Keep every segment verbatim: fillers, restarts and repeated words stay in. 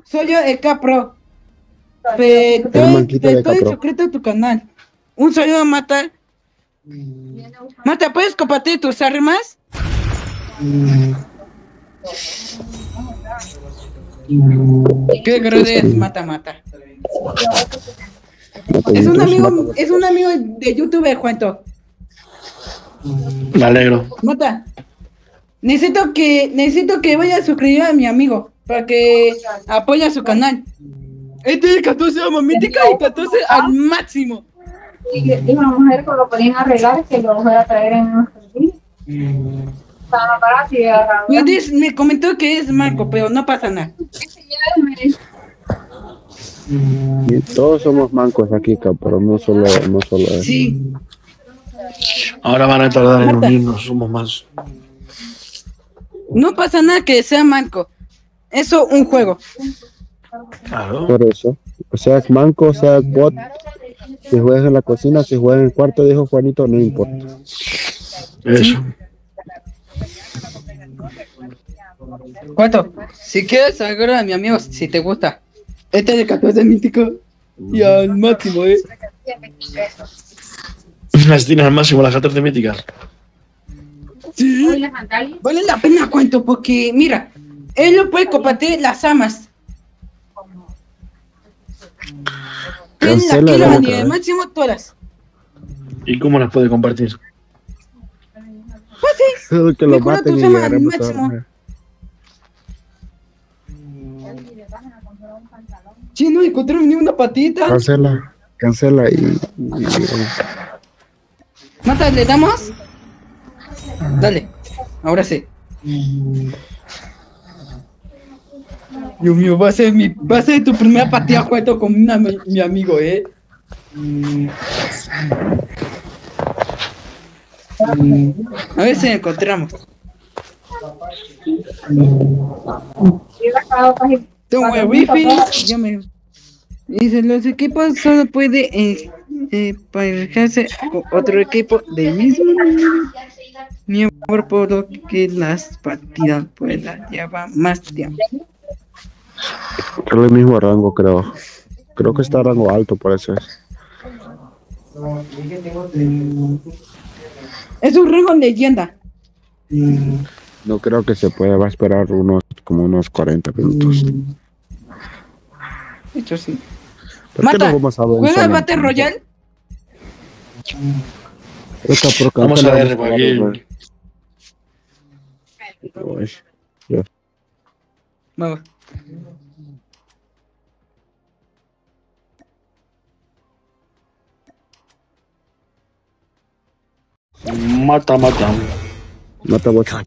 soy yo, el Capro. Te estoy, te estoy suscrito a tu canal. Un saludo, Mata. Mata, ¿puedes compartir tus armas? Qué grande es Mata Mata. Es un amigo, es un amigo de YouTube, cuento. Me alegro. Mata, necesito que, necesito que vaya a suscribir a mi amigo para que apoye a su canal. Este es catorce de mítica y catorce al máximo. Y una mujer que lo podían arreglar, que lo fuera a traer en nuestros días. Para para si agarrar. Me comentó que es Marco, pero no pasa nada. Y todos somos mancos aquí, pero no solo, no solo él. Sí. Ahora van a tardar en unirnos, somos más. No pasa nada que sea manco. Eso un juego. Claro. Por eso. O sea, es manco, o sea, es bot. Si juegas en la cocina, si juegas en el cuarto, dijo Juanito, no importa. Eso. ¿Cuánto? Si quieres, agarra a mi amigo si te gusta. Este es de catorce mítico y al máximo, eh. Las tienes al máximo, las catorce míticas. Sí. Vale la pena, cuento, porque mira, él no puede compartir las amas. Él la quiere ni al máximo todas. ¿Y cómo las puede compartir? Pues sí. Que lo maten y llegaremos a Sí, no encontré ni una patita. Cancela, cancela y... y... Mata, ¿le damos? Dale, ahora sí. Dios mío, va a ser mi, va a ser tu primera partida junto con una, mi, mi amigo, eh. A ver si encontramos. Tengo el wifi, ya me... Dice, los equipos solo puede eh, eh, emparejarse con otro equipo del mismo miembro, por lo que las partidas pueden llevar más tiempo. Es el mismo rango, creo. Creo que está rango alto, por eso es. Es un rango leyenda. No creo que se pueda, va a esperar unos como unos cuarenta minutos. De hecho, sí. Mata, no ¿juega Battle Royale? Vamos a ver por aquí. Vamos. Mata, mata. Mata, mata.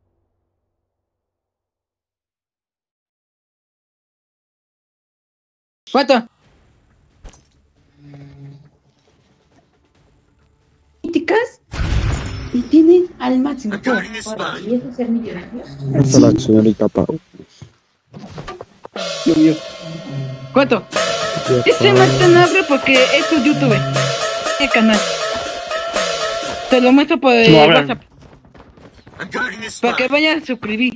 ¿Cuánto? Míticas y tienen al máximo. ¿Y eso ser millonario? Esa es la señorita Pau. Dios mío. ¿Cuánto? Este más te abre porque es su YouTube. El canal. Te lo muestro por el no, WhatsApp. Para que vayan a suscribir.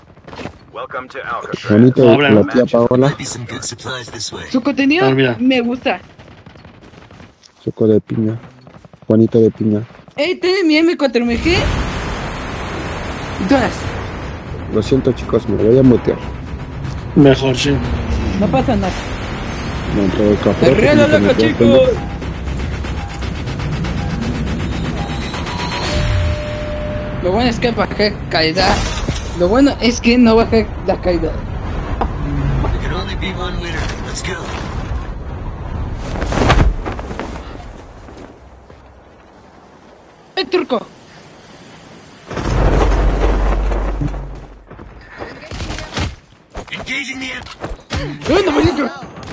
Bonito, no, la tía Paola. Su contenido no, me gusta. Choco de piña. Juanito de piña. Ey, tiene mi M cuatro M G. Todas. Lo siento, chicos, me voy a mutear. Mejor, sí. No pasa nada. Me entró el café. ¡Arregla loco, chicos! Lo bueno es que bajé calidad. Lo bueno es que no bajé la calidad. ¡El turco! ¡Eh, no me digas!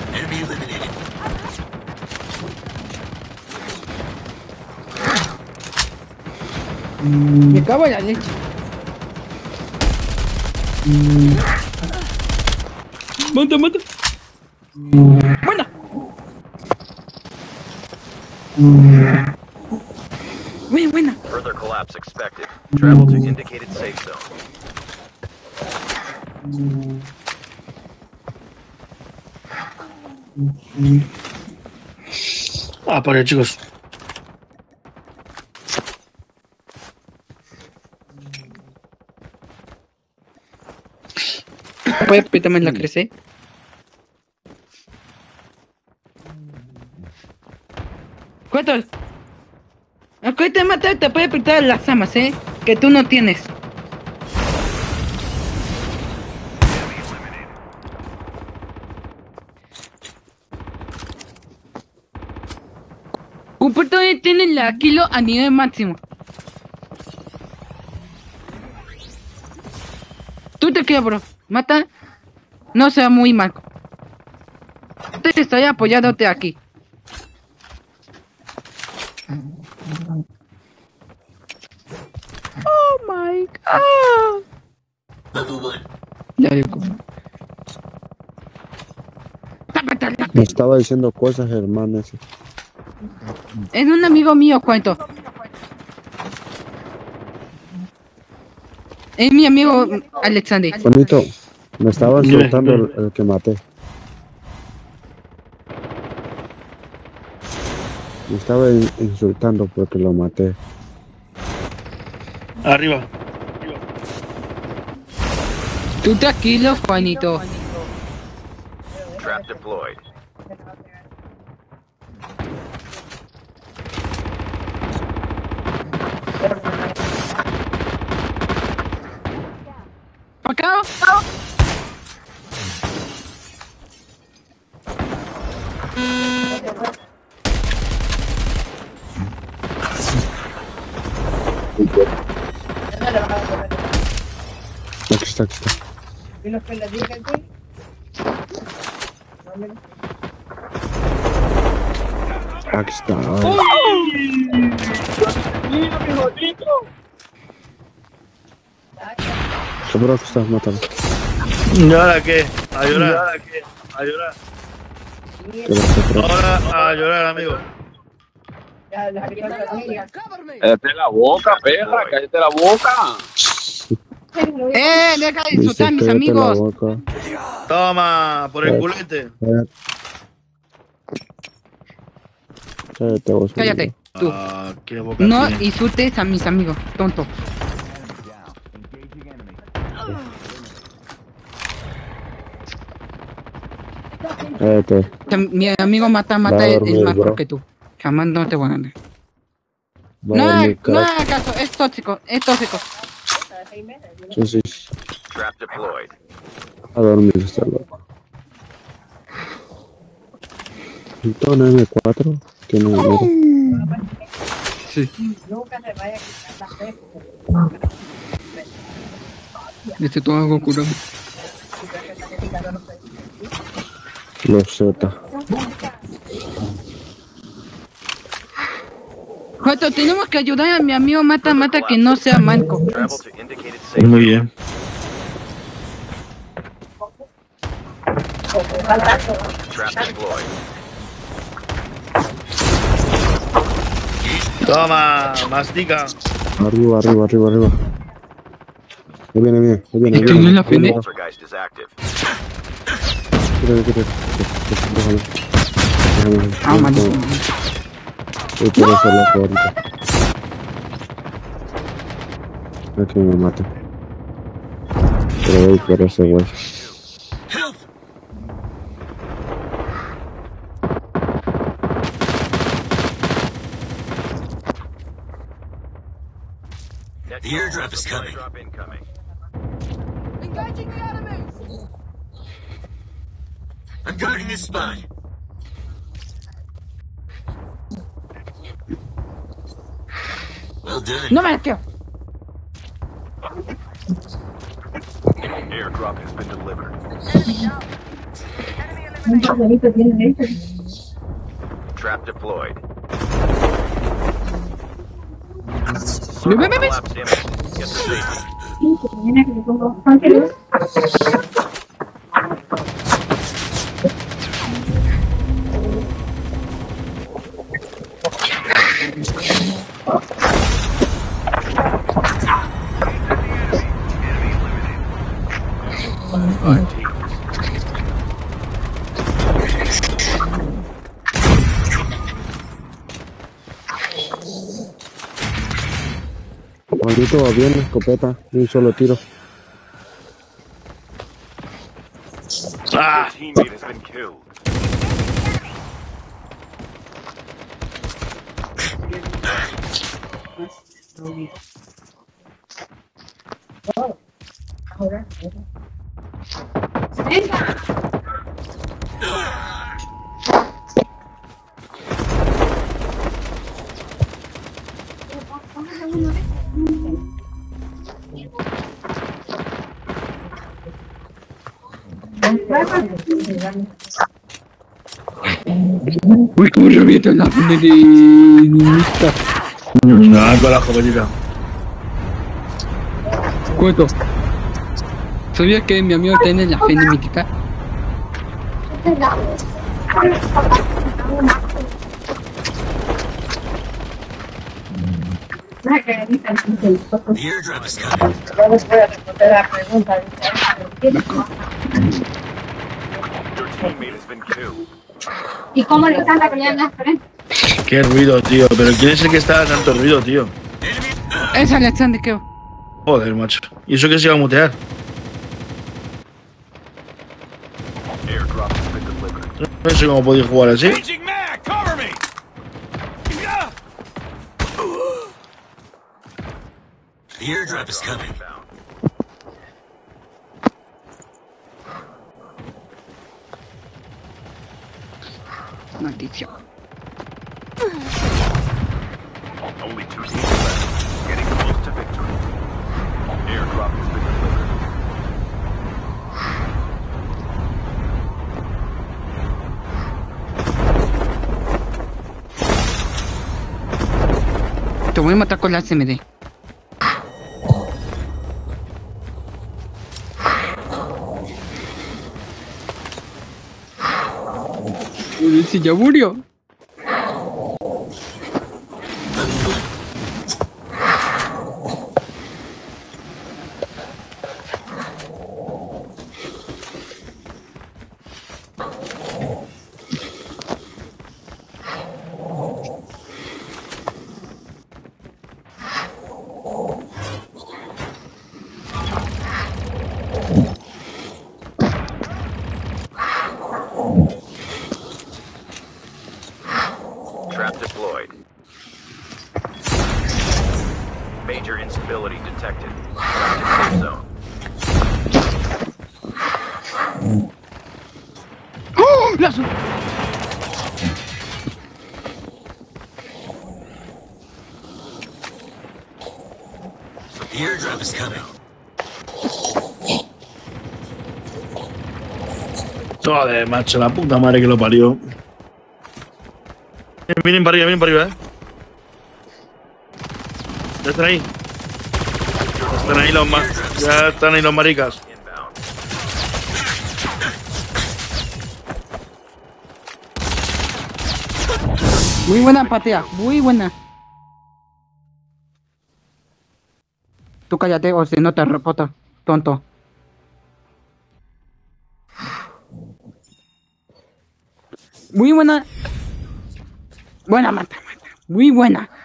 Me cago en la leche. Mata, mata. Buena. Buena, buena. Further collapse expected. Travel to indicated safe zone. Ah, por ahí, chicos. Puedes pétame la crece. ¿Cuántos? Aunque te mata, te puede pintar las amas, eh. Que tú no tienes. Cumperto tiene la kilo a nivel máximo. Tú te quedas, bro. Mata. No sea muy mal. Te estoy apoyándote aquí. Oh my god. Ya digo. Me estaba diciendo cosas, hermano. Ese. Es un amigo mío, cuento. Es mi amigo Alexander. Juanito, me estaba insultando el, el que maté. Me estaba in- insultando porque lo maté. Arriba. Tú tranquilo, Juanito. Trap deployed. ¿Para acá? Aquí está, aquí está. Aquí está. Seguro que estás matando. ¿Y ahora qué? A llorar. ¿Y ahora qué? A llorar. Que lo sé, pero- Ahora a llorar, amigo. Cállate la boca, perra, cállate la boca. Eh, deja de Dice, insultar a mis cállate la amigos. boca. Toma, por el culete. Cállate. Cállate vos. Cállate, tú. Ah, qué boca No tiene. insultes a mis amigos, tonto. Cállate. Que Mi amigo mata, Va mata a es dormir, mejor bro. que tú. Jamás no te voy a ganar. Va No, a dormir, no crack. hagas caso, es tóxico, es tóxico. Sí, sí. Trap deployed. A dormir, está loco. Entonces, M cuatro tiene un número. Sí. Este todo algo curado. Los Z. Joto, tenemos que ayudar a mi amigo Mata Mata que no sea manco. Travel to indicated safe. Muy bien. Trap deployed. Toma, mastica. Arriba, arriba, arriba, arriba. Ahí viene, viene, ahí viene. ahí ¿Y tú viene. no la pende? Poltergeist is active. Quítate, quítate. Déjalo. Déjalo. Ah, malísimo. Yo quiero ser loco ahorita. No que me mate. Pero voy por ese güey. The airdrop is coming. Airdrop incoming. Engaging the enemies! I'm guarding this spot. Well done. No me la quiero. Airdrop has been delivered. Trap deployed. Ve, ve, ve, ve. Collapsed image. Get to safety. Juanito va bien, escopeta, de un solo tiro. ¡Ah! Your teammate has been killed. Uy, cómo revienta la feminista. No, con la jovencita. Cuento. ¿Sabías que mi amigo tiene la fe mítica? The airdrop is coming. Your teammate has been killed. ¿Y cómo le están peleando en la frente? Qué ruido, tío. Pero ¿quién es el que está tanto ruido, tío? Es Alexander, ¿qué? Joder, macho. ¿Y eso que se iba a mutear? Airdrop has been delivered. No sé cómo podéis jugar así. Changing mag, cover me. Yeah. The airdrop is coming. Maldición. Only two teams left. Getting close to victory. Airdrop has been delivered. Te voy a matar con la S M D. Uy, si ya murió. Trap deployed. Major instability detected. Trapped in safe zone. ¡Oh! ¡La su- The airdrop is coming. Joder, macho, la puta madre que lo parió. Eh, Vienen para arriba, vienen para arriba, eh. Ya están ahí. Ya están ahí los ma- Ya están ahí los maricas. Inbound. Muy buena empatía, muy buena. Tú cállate o si no te repoto, tonto. Muy buena. Buena, mata, mata. Muy buena.